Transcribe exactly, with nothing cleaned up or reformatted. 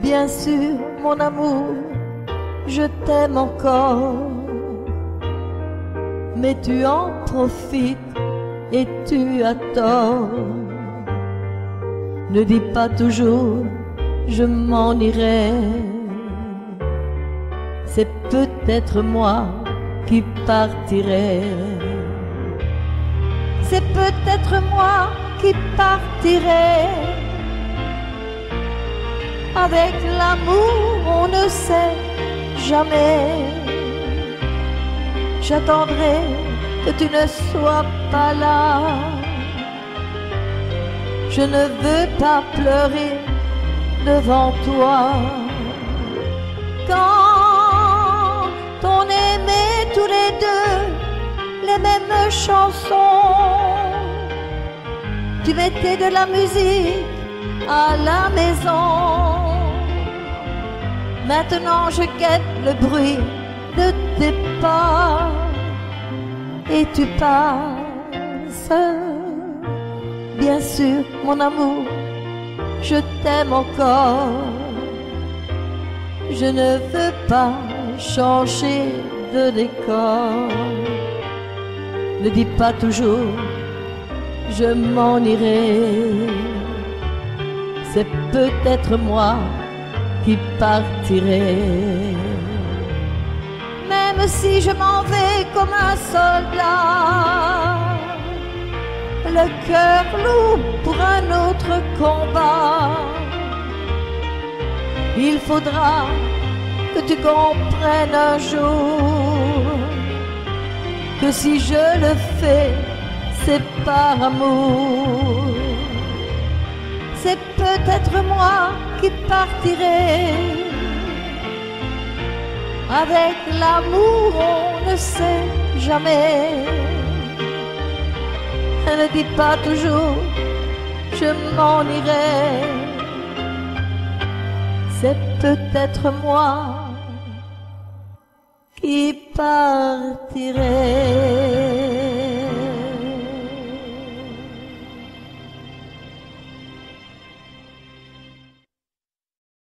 Bien sûr, mon amour, je t'aime encore, mais tu en profites et tu as tort. Ne dis pas toujours je m'en irai, c'est peut-être moi qui partirai. C'est peut-être moi qui partirai. Avec l'amour, on ne sait jamais. J'attendrai que tu ne sois pas là. Je ne veux pas pleurer devant toi. Quand on aimait tous les deux les mêmes chansons, tu mettais de la musique à la maison. Maintenant je guette le bruit de tes pas et tu passes. Bien sûr, mon amour, je t'aime encore. Je ne veux pas changer de décor. Ne dis pas toujours je m'en irai. C'est peut-être moi qui partirai. Même si je m'en vais comme un soldat, le cœur lourd pour un autre combat, il faudra que tu comprennes un jour que si je le fais, c'est par amour. C'est peut-être moi qui partirai. Avec l'amour, on ne sait jamais. Ne dis pas toujours je m'en irai. C'est peut-être moi qui partirai.